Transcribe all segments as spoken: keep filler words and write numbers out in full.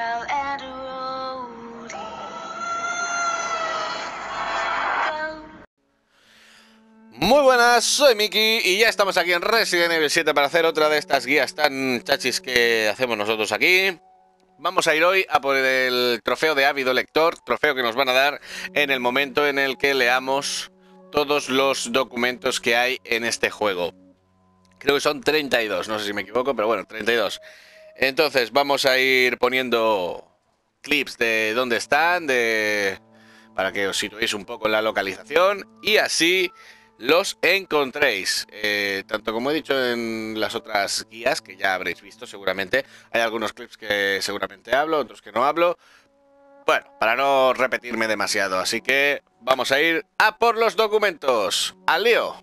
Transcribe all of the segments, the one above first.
Crocodile and a roadie. Muy buenas, soy Miki y ya estamos aquí en Resident Evil siete para hacer otra de estas guías tan chachis que hacemos nosotros aquí. Vamos a ir hoy a por el trofeo de ávido lector, trofeo que nos van a dar en el momento en el que leamos todos los documentos que hay en este juego. Creo que son treinta y dos, no sé si me equivoco, pero bueno, treinta y dos. Entonces vamos a ir poniendo clips de dónde están, de para que os situéis un poco en la localización y así los encontréis. Eh, tanto como he dicho en las otras guías, que ya habréis visto seguramente, hay algunos clips que seguramente hablo, otros que no hablo. Bueno, para no repetirme demasiado, así que vamos a ir a por los documentos. ¡Al lío!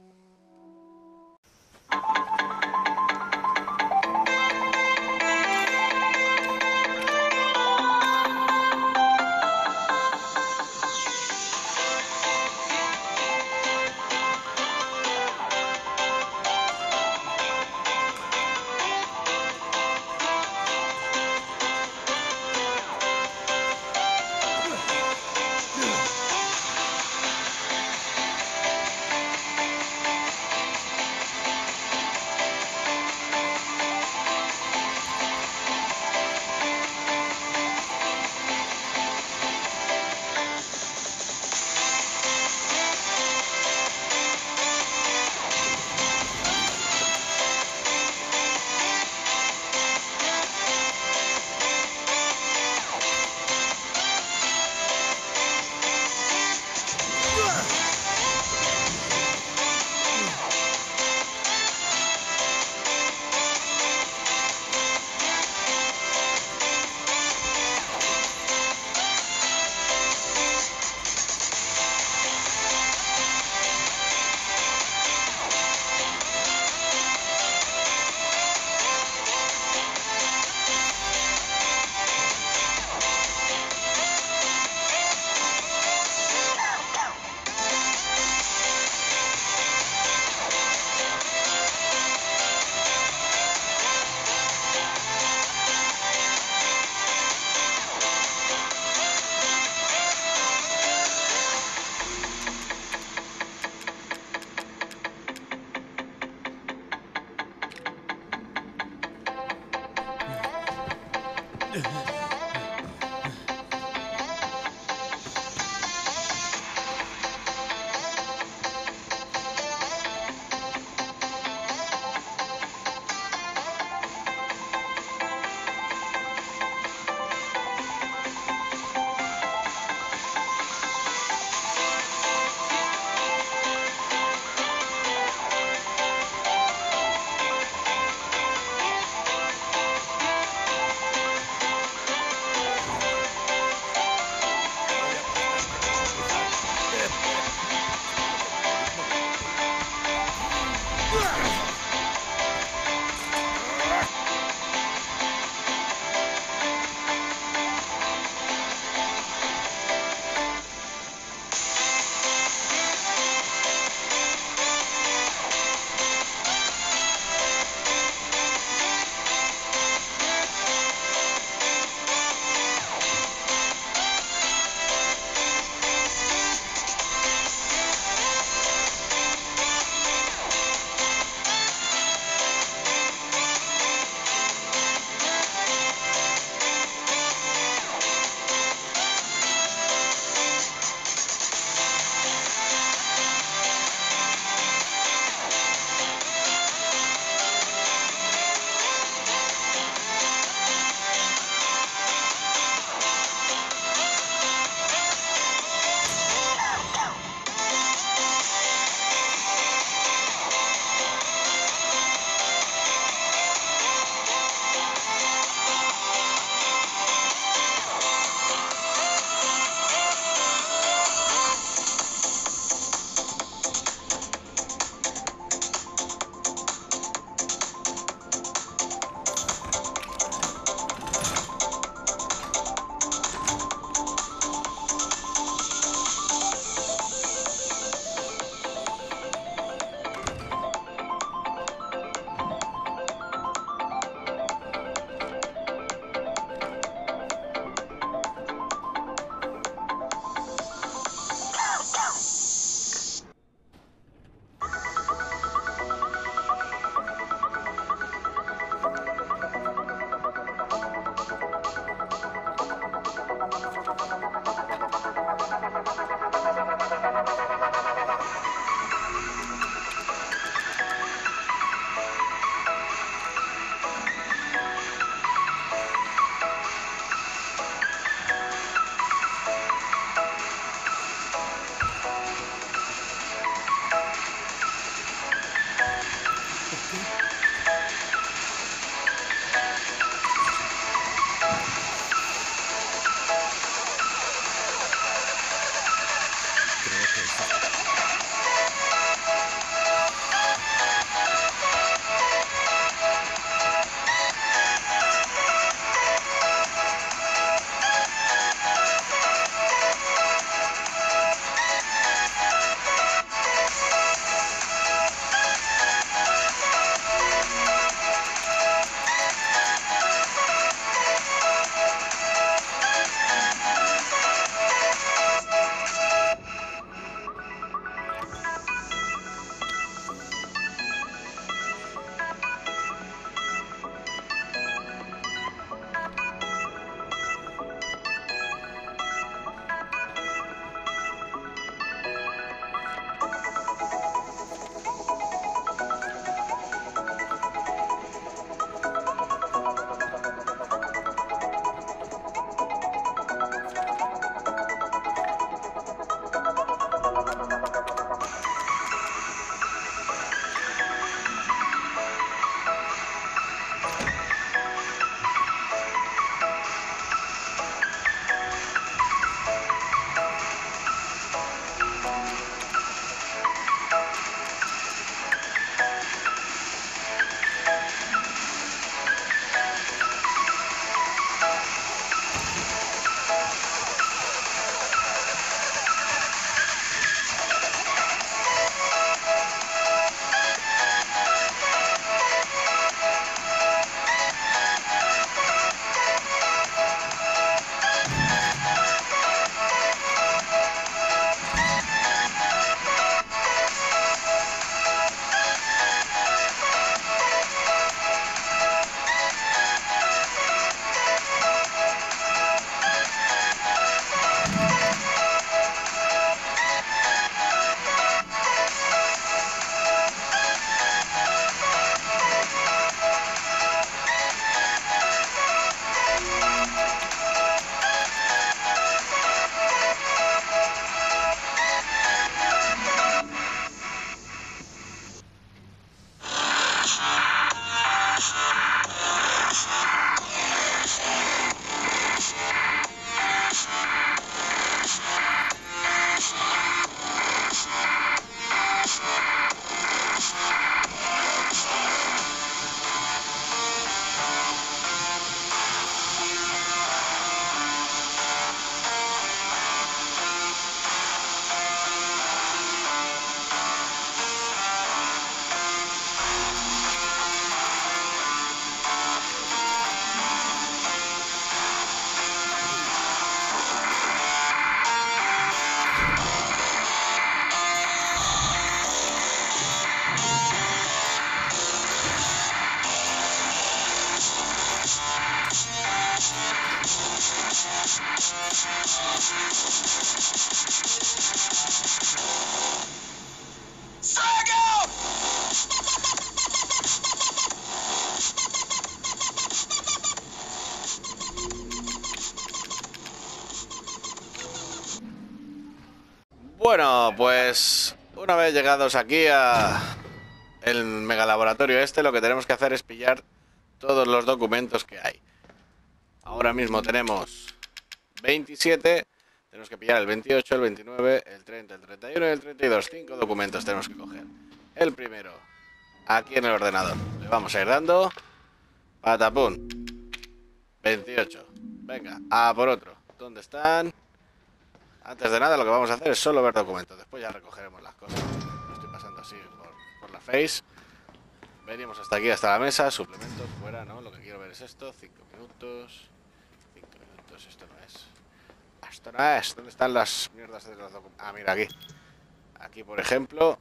Bueno, pues una vez llegados aquí a el megalaboratorio este, lo que tenemos que hacer es pillar todos los documentos que hay. Ahora mismo tenemos veintisiete, tenemos que pillar el veintiocho, el veintinueve, el treinta, el treinta y uno y el treinta y dos. Cinco documentos tenemos que coger. El primero, aquí en el ordenador. Le vamos a ir dando. Patapum. veintiocho. Venga, a por otro. ¿Dónde están? Antes de nada lo que vamos a hacer es solo ver documentos. Después ya recogeremos las cosas. Lo estoy pasando así por, por la face. Venimos hasta aquí, hasta la mesa. Suplementos, fuera, ¿no? Lo que quiero ver es esto. Cinco minutos. Cinco minutos, esto no es. Esto no es. ¿Dónde están las mierdas de los documentos? Ah, mira, aquí. Aquí, por ejemplo,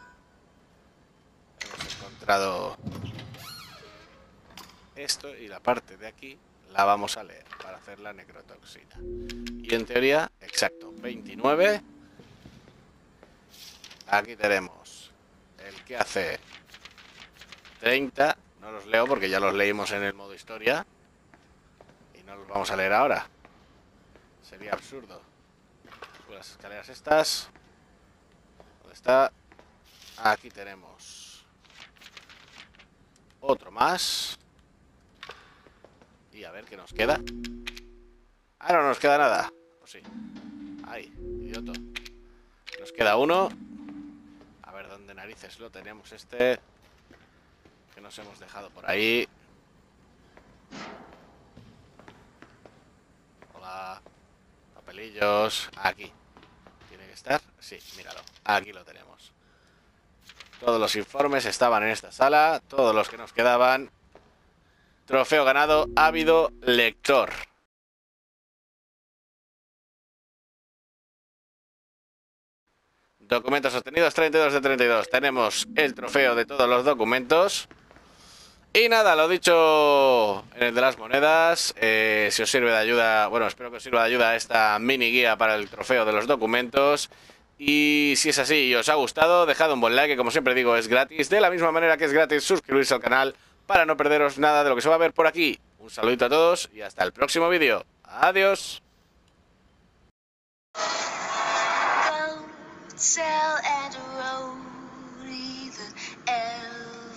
hemos encontrado esto y la parte de aquí la vamos a leer para hacer la necrotoxina. Y en teoría, exacto, veintinueve. Aquí tenemos el que hace treinta. No los leo porque ya los leímos en el modo historia y no los vamos a leer ahora. Sería absurdo. Las escaleras estas. ¿Dónde está? Aquí tenemos otro más. Y a ver qué nos queda. Ah, no nos queda nada. Pues sí. Ay, idioto. Nos queda uno. A ver dónde narices lo tenemos este. Que nos hemos dejado por ahí. Hola. Papelillos. Aquí. ¿Tiene que estar? Sí, míralo. Aquí lo tenemos. Todos los informes estaban en esta sala. Todos los que nos quedaban. Trofeo ganado, ávido lector. Documentos obtenidos, treinta y dos de treinta y dos. Tenemos el trofeo de todos los documentos. Y nada, lo dicho en el de las monedas. Eh, si os sirve de ayuda, bueno, espero que os sirva de ayuda esta mini guía para el trofeo de los documentos. Y si es así y os ha gustado, dejad un buen like, que como siempre digo es gratis. De la misma manera que es gratis suscribirse al canal para no perderos nada de lo que se va a ver por aquí. Un saludito a todos y hasta el próximo vídeo. Adiós. Goat, sail, and a road, either L